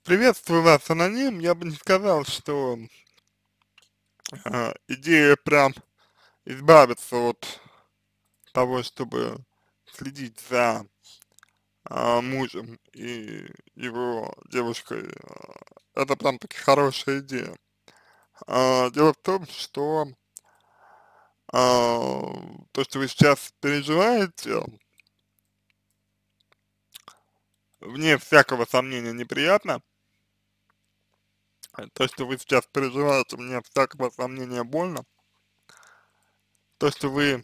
Приветствую вас, аноним. Я бы не сказал, что идея прям избавиться от того, чтобы следить за мужем и его девушкой, это прям таки хорошая идея. Дело в том, что то, что вы сейчас переживаете, вне всякого сомнения неприятно. То, что вы сейчас переживаете, вне всякого сомнения больно. То, что вы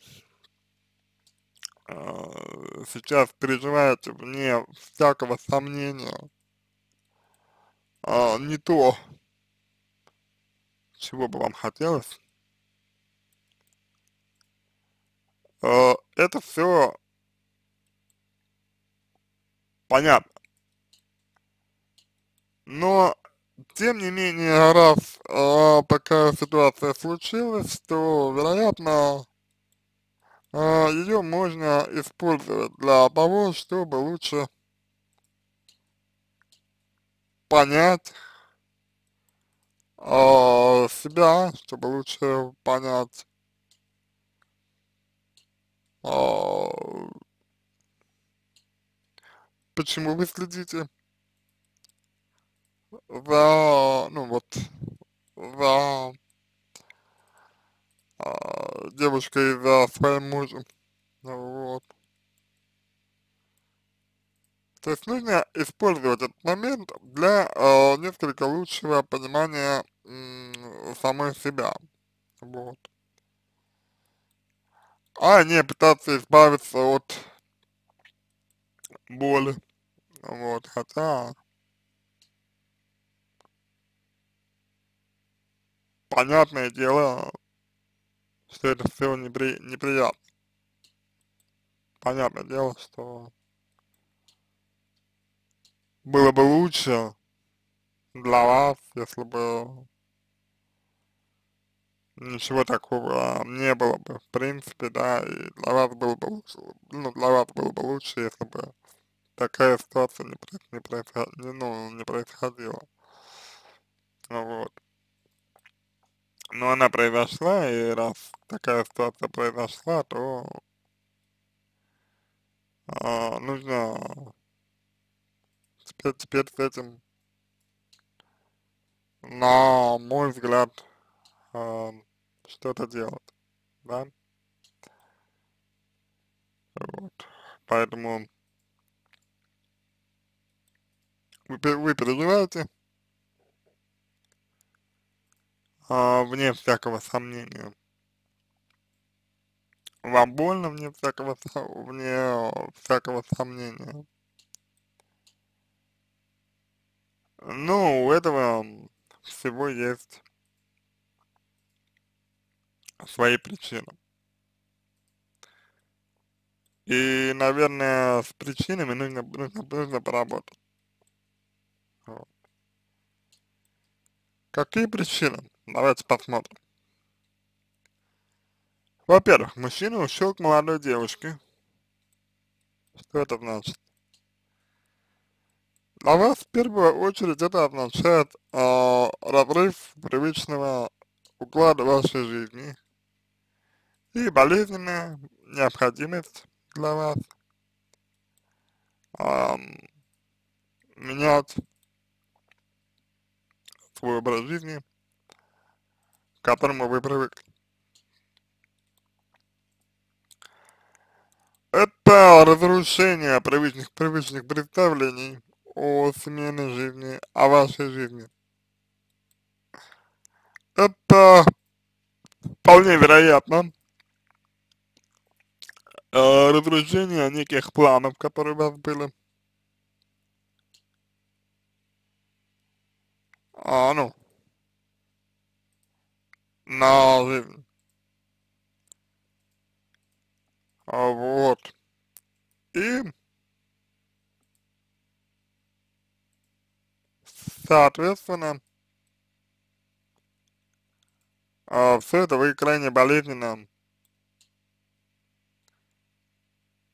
сейчас переживаете, вне всякого сомнения, не то, чего бы вам хотелось, это все понятно. Но, тем не менее, раз такая ситуация случилась, то, вероятно, ее можно использовать для того, чтобы лучше понять себя, чтобы лучше понять, а, почему вы следите за, ну вот, за девушкой, за своим мужем. Вот. То есть нужно использовать этот момент для несколько лучшего понимания самой себя. Вот. А не пытаться избавиться от боли. Вот. Хотя, понятное дело, что это все неприятно. Понятное дело, что было бы лучше для вас, если бы ничего такого не было бы, в принципе, да, и для вас было бы лучше, ну, для вас было бы лучше, если бы такая ситуация не происходила, вот. Но она произошла, и раз такая ситуация произошла, то нужно теперь с этим, на мой взгляд, а, что-то делать, да, вот. Поэтому вы переживаете, вне всякого сомнения. Вам больно, вне всякого сомнения. Ну, у этого всего есть свои причины. И, наверное, с причинами нужно поработать. Вот. Какие причины? Давайте посмотрим. Во-первых, мужчина ушел к молодой девушке. Что это значит? Для вас в первую очередь это означает разрыв привычного уклада вашей жизни и болезненная необходимость для вас ам, менять свой образ жизни, к которому вы привыкли. Это разрушение привычных представлений о семейной жизни, о вашей жизни. Это вполне вероятно разрушение неких планов, которые у вас были, ну, на жизнь. Вот. И, соответственно, все это вы крайне болезненно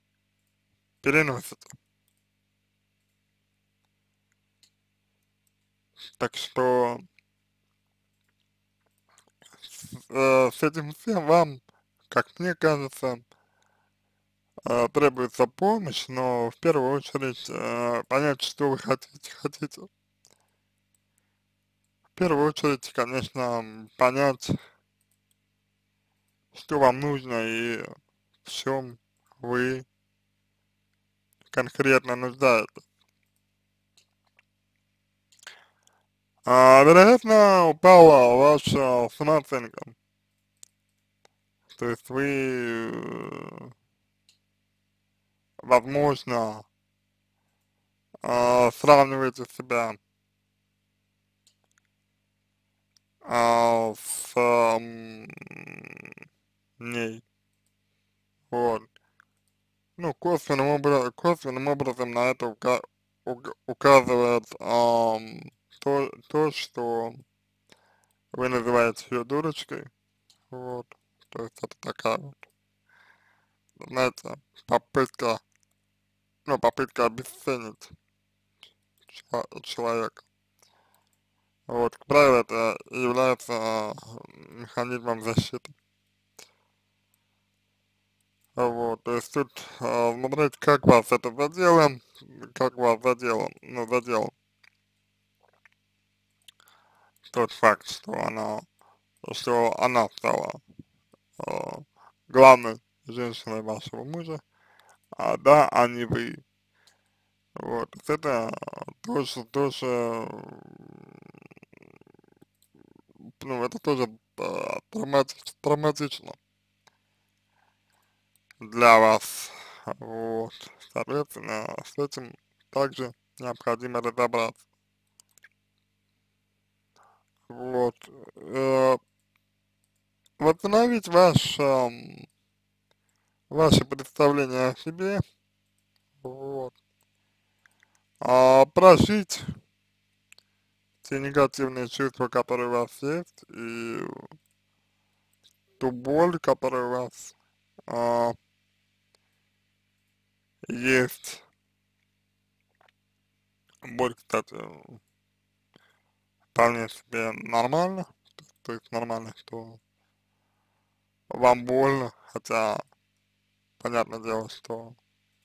переносите. Так что с этим всем вам, как мне кажется, требуется помощь, но в первую очередь понять, что вы хотите. В первую очередь, конечно, понять, что вам нужно и в чем вы конкретно нуждаетесь. Вероятно, упала ваша самооценка. То есть вы, возможно, сравниваете себя с ней. Вот. Ну, косвенным образом на это указывает то, что вы называете ее дурочкой. Вот. То есть это такая вот, знаете, попытка, ну, попытка обесценить человека. Вот, как правило, это является механизмом защиты. Вот, то есть тут смотреть, как вас это задело, как вас задело, ну, задел тот факт, что она стала э, главной женщиной вашего мужа, да, а не вы. Вот, то есть это тоже, ну, это тоже травматично для вас. Вот, соответственно, с этим также необходимо разобраться. Вот, восстановить ваше представление о себе, вот, прожить те негативные чувства, которые у вас есть, и ту боль, которая у вас а, есть. Боль, кстати, вполне себе нормально, то есть нормально, что вам больно, хотя, понятное дело, что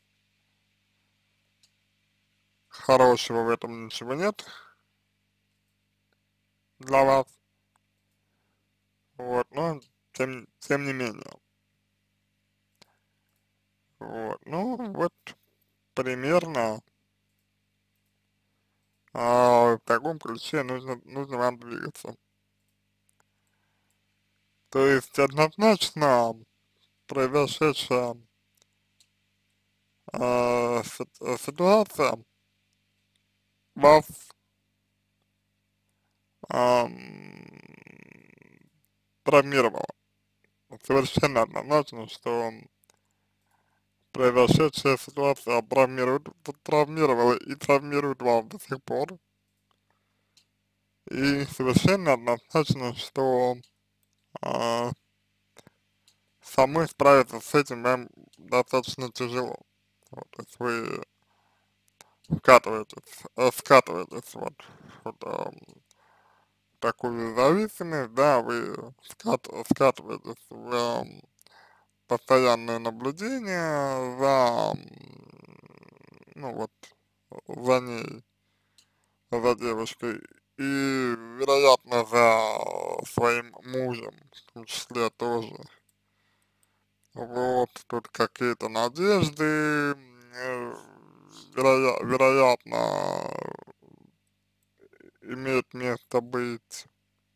хорошего в этом ничего нет для вас, вот, но тем не менее, вот, ну, вот, примерно в таком ключе нужно вам двигаться. То есть однозначно произошедшая ситуация вас ам, травмировала. Совершенно однозначно, что произошедшая ситуация травмировала и травмирует вас до сих пор. И совершенно однозначно, что а, самой справиться с этим вам достаточно тяжело. Вот, то есть вы скатываетесь вот такую зависимость, да, вы скатываетесь в постоянное наблюдение за, ну вот, за ней, за девушкой, и, вероятно, за своим мужем, в том числе тоже. Вот, тут какие-то надежды, вероятно, имеет место быть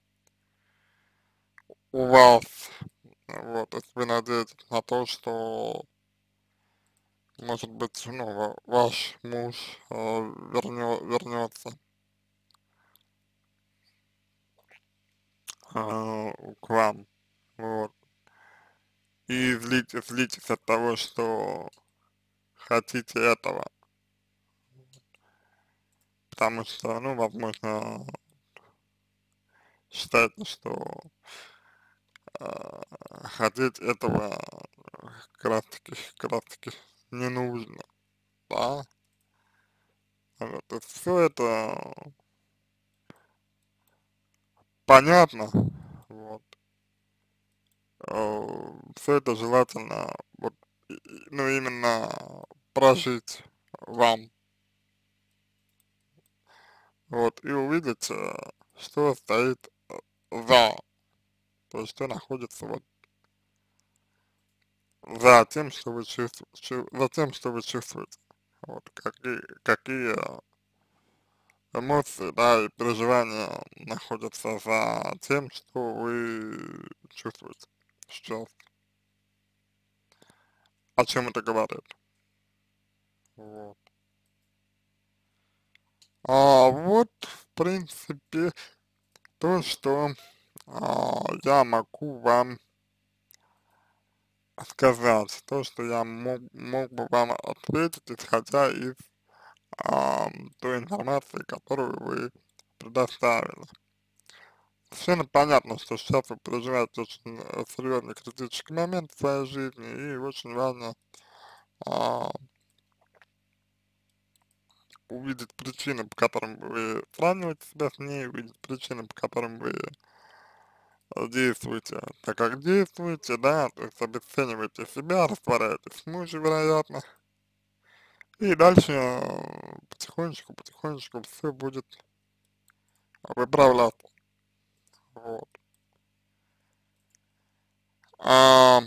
у вас. Вот, то есть вы надеетесь на то, что, может быть, ну, ваш муж вернется к вам, вот, и злитесь от того, что хотите этого, потому что, ну, возможно, считаете, что хотеть этого как раз таки не нужно, да, вот, то есть все это понятно, вот, все это желательно, вот, ну, именно прожить вам, вот, и увидеть, что стоит за, то есть что находится вот за тем, что вы чувствуете, за тем, что вы чувствуете, вот, какие эмоции, да, и переживания находятся за тем, что вы чувствуете сейчас, о чем это говорит, вот. Вот, в принципе, то, что я могу вам сказать, то, что я мог бы вам ответить, исходя из той информации, которую вы предоставили. Совершенно понятно, что сейчас вы переживаете очень серьезный критический момент в своей жизни, и очень важно а, увидеть причины, по которым вы сравниваете себя с ней, увидеть причины, по которым вы действуете так, как действуете, да, то есть обесцениваете себя, растворяетесь в муже, вероятно, и дальше потихонечку все будет выправляться, вот. А,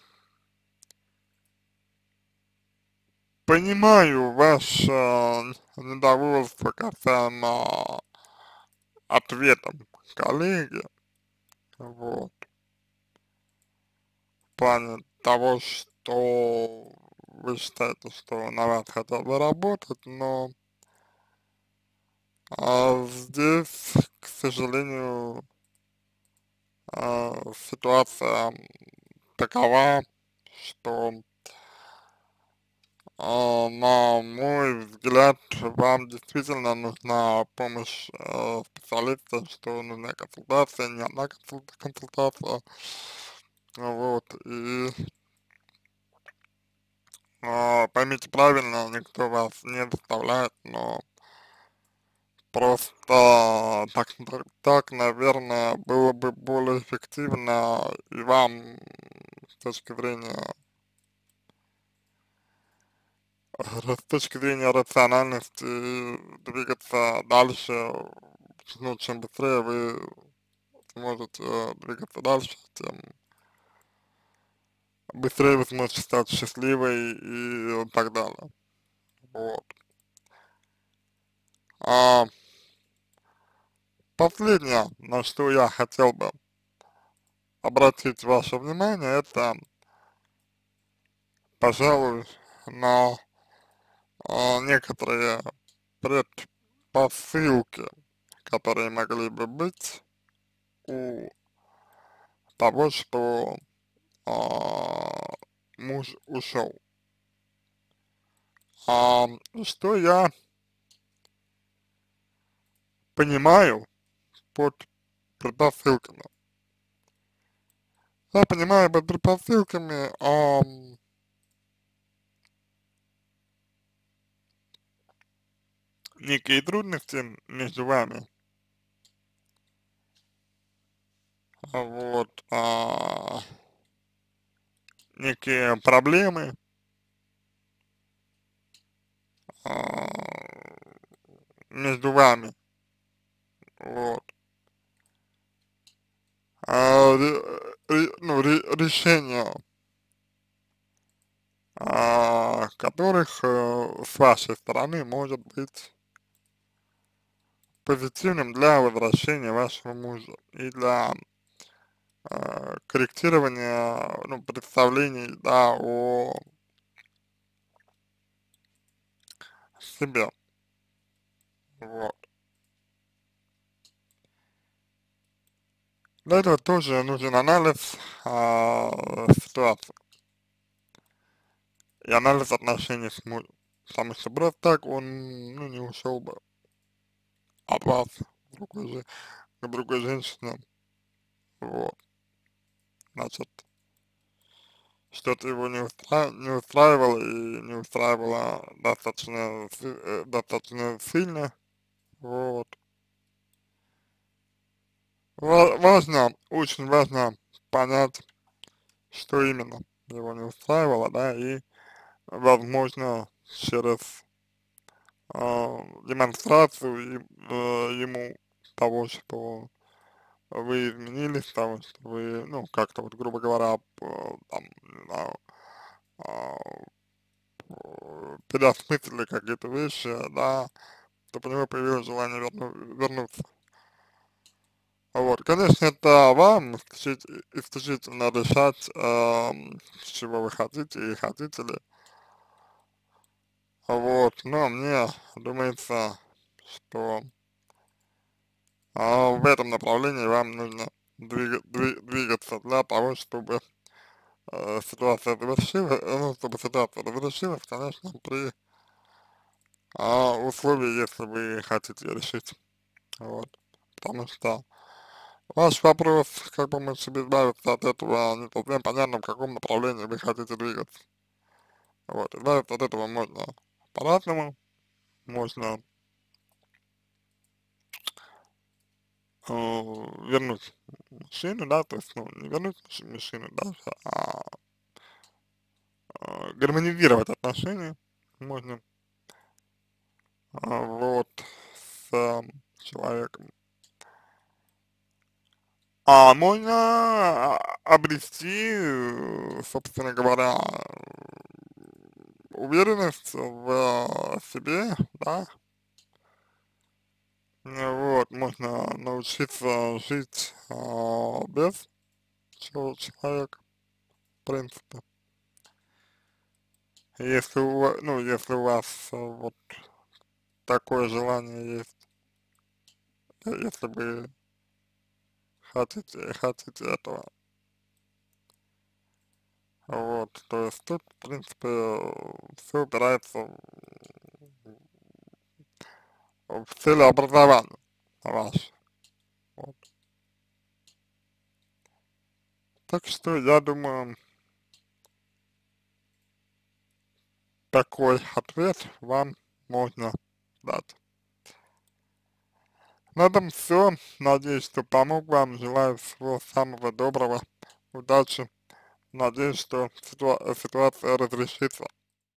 Понимаю ваше недовольство касаемо ответом коллеги, вот, в плане того, что вы считаете, что на вас хотят заработать, но здесь, к сожалению, ситуация такова, что, на мой взгляд, вам действительно нужна помощь специалиста, что нужна консультация, не одна консультация, вот, и поймите правильно, никто вас не заставляет, но просто так, наверное, было бы более эффективно и вам с точки зрения, с точки зрения рациональности двигаться дальше, ну, чем быстрее вы сможете двигаться дальше, тем быстрее вы сможете стать счастливой и так далее. Вот. А Последнее, на что я хотел бы обратить ваше внимание, это, пожалуй, на некоторые предпосылки, которые могли бы быть у того, что муж ушел. Что я понимаю под предпосылками? Я понимаю под предпосылками некие трудности между вами, вот, некие проблемы, а, между вами, вот, ну, решение которых с вашей стороны может быть позитивным для возвращения вашего мужа и для корректирования, ну, представлений, да, о себе, вот. Для этого тоже нужен анализ ситуации и анализ отношений с мужем, потому что просто так он, ну, не ушел бы от вас к другой женщине, вот, значит, что-то его не устраивало и не устраивало достаточно, достаточно сильно, вот, важно, очень важно понять, что именно его не устраивало, да, и, возможно, через демонстрацию ему того, что вы изменились, того, что вы, ну, как-то вот, грубо говоря, там, не знаю, а, переосмыслили какие-то вещи, да, чтобы у него появилось желание вернуться. Вот, конечно, это вам исключительно решать, чего вы хотите и хотите ли. Вот, но мне думается, что в этом направлении вам нужно двигаться для того, чтобы ситуация завершилась, ну, чтобы ситуация разрешилась, конечно, при условии, если вы хотите её решить. Вот, потому что ваш вопрос, как помочь себе избавиться от этого, не совсем понятно, в каком направлении вы хотите двигаться. Вот, избавиться от этого можно по-разному, можно вернуть мужчину, да, то есть, ну, не вернуть мужчину даже, гармонизировать отношения можно, вот, с человеком. А можно обрести, собственно говоря, уверенность в себе, да, вот, можно научиться жить без человека, в принципе. Если ну, если у вас вот такое желание есть, если вы хотите этого, вот, то есть тут, в принципе, все упирается в целеобразование ваше, вот. Так что я думаю, такой ответ вам можно дать. На этом все. Надеюсь, что помог вам. Желаю всего самого доброго. Удачи. Надеюсь, что ситуация разрешится.